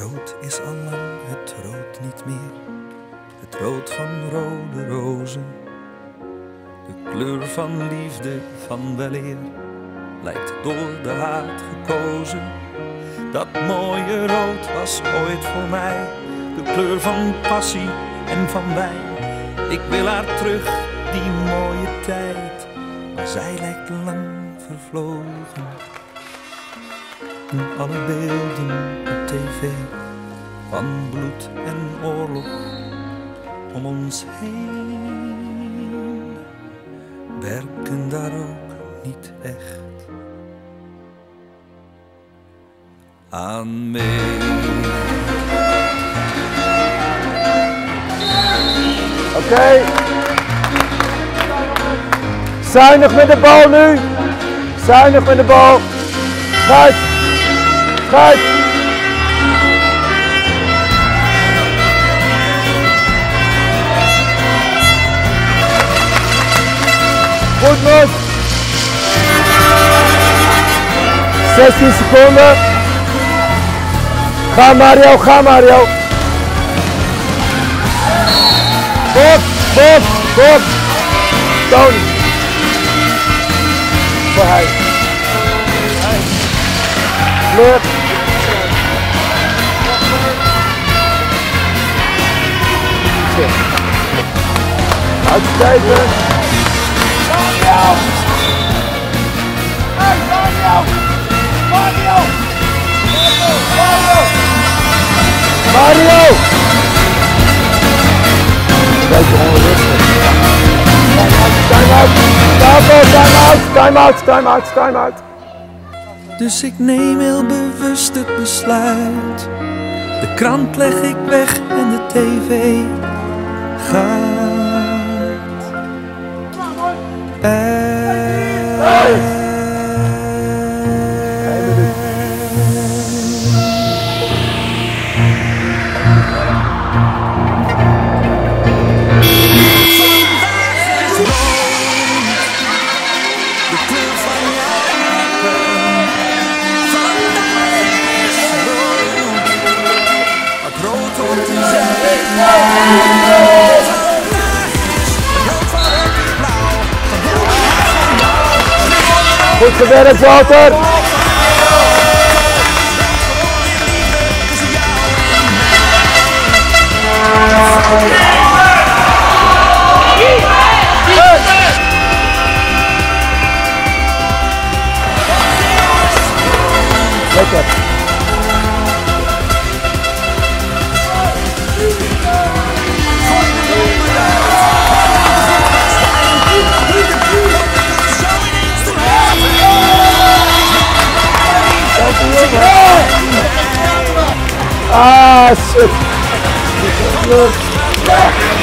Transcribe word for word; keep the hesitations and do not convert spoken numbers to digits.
rood is al lang het rood niet meer, het rood van rode rozen. De kleur van liefde, van weleer, lijkt door de haat gekozen. Dat mooie rood was ooit voor mij de kleur van passie en van wijn. Ik wil haar terug, die mooie tijd, maar zij lijkt lang vervlogen. En alle beelden op tv van bloed en oorlog om ons heen werken daar ook niet echt aan mee. Oké. Okay. Zuinig met de bal nu. Zuinig met de bal. Schuit. Schuit. Goed, Mos. zestien seconden. Ga Mario, ga Mario. Bob, Bob, Bob. Tony. Voor hij. Fleur. Uitstekend. Mario. Hey, Mario. Mario. Mario. Mario. Een beetje onrustig. Time-out, time-out, time-out, time-out, time-out. Dus ik neem heel bewust het besluit. De krant leg ik weg en de tv gaat uit. Goed gewerkt, Walter! Lekker! Ah, shit.